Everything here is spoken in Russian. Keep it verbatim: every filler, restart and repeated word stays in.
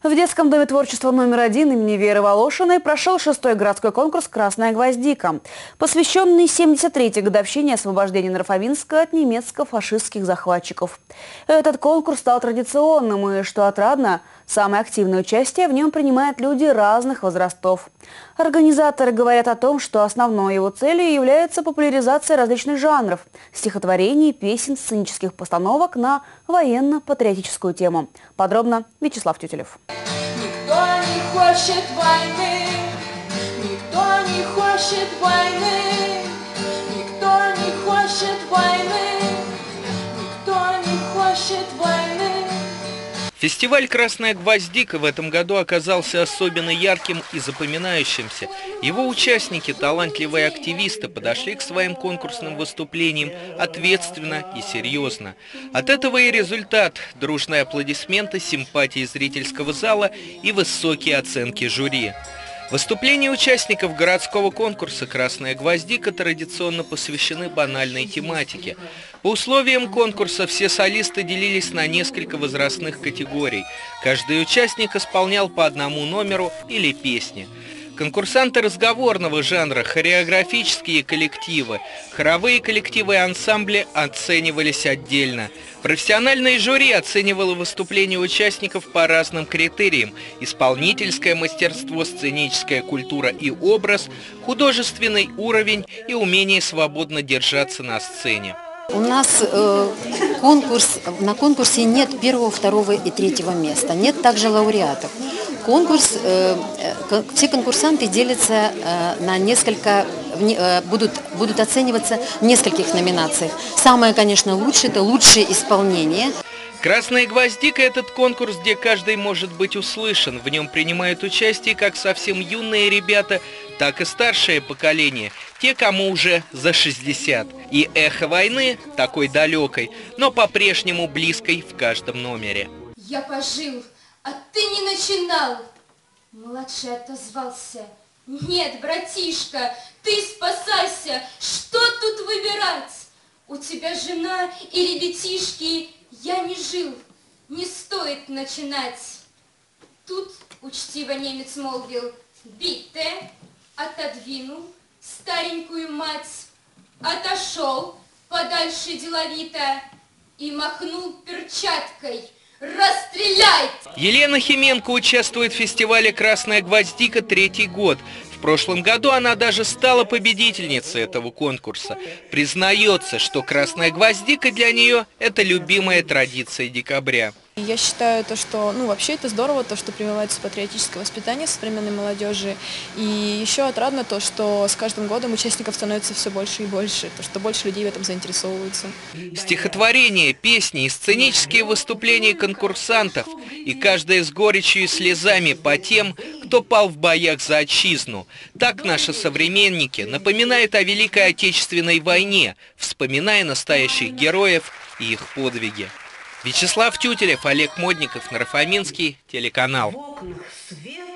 В детском доме творчества номер один имени Веры Волошиной прошел шестой городской конкурс «Красная гвоздика», посвященный семьдесят третьей годовщине освобождения Нарфаминска от немецко-фашистских захватчиков. Этот конкурс стал традиционным и, что отрадно, самое активное участие в нем принимают люди разных возрастов. Организаторы говорят о том, что основной его целью является популяризация различных жанров – стихотворений, песен, сценических постановок на военно-патриотическую тему. Подробно Вячеслав Тютелев. Никто не хочет войны, никто не хочет войны, никто не хочет войны, никто не хочет войны. Фестиваль «Красная гвоздика» в этом году оказался особенно ярким и запоминающимся. Его участники, талантливые активисты, подошли к своим конкурсным выступлениям ответственно и серьезно. От этого и результат – дружные аплодисменты, симпатии зрительского зала и высокие оценки жюри. Выступления участников городского конкурса «Красная гвоздика» традиционно посвящены банальной тематике. По условиям конкурса все солисты делились на несколько возрастных категорий. Каждый участник исполнял по одному номеру или песне. Конкурсанты разговорного жанра, хореографические коллективы, хоровые коллективы и ансамбли оценивались отдельно. Профессиональное жюри оценивало выступления участников по разным критериям: исполнительское мастерство, сценическая культура и образ, художественный уровень и умение свободно держаться на сцене. У нас э, конкурс, на конкурсе нет первого, второго и третьего места, нет также лауреатов. Конкурс, э, э, все конкурсанты делятся э, на несколько, э, будут, будут оцениваться в нескольких номинациях. Самое, конечно, лучшее – это лучшее исполнение. «Красная гвоздика» – этот конкурс, где каждый может быть услышан. В нем принимают участие как совсем юные ребята, так и старшее поколение, те, кому уже за шестьдесят. И эхо войны, такой далекой, но по-прежнему близкой в каждом номере. Я пожил, а ты не начинал. Младший отозвался: нет, братишка, ты спасайся, что тут выбирать? У тебя жена и ребятишки. Я не жил, не стоит начинать. Тут учтиво немец молвил: битте, отодвинул старенькую мать, отошел подальше деловито и махнул перчаткой: расстреляй! Елена Хименко участвует в фестивале «Красная гвоздика» третий год. В прошлом году она даже стала победительницей этого конкурса. Признается, что «Красная гвоздика» для нее – это любимая традиция декабря. Я считаю, то, что ну, вообще это здорово, то, что прививается патриотическое воспитание современной молодежи. И еще отрадно то, что с каждым годом участников становится все больше и больше, то, что больше людей в этом заинтересовываются. Стихотворения, песни и сценические выступления конкурсантов. И каждая с горечью и слезами по тем, кто пал в боях за отчизну. Так наши современники напоминают о Великой Отечественной войне, вспоминая настоящих героев и их подвиги. Вячеслав Тютелев, Олег Модников, Нарфаминский, телеканал.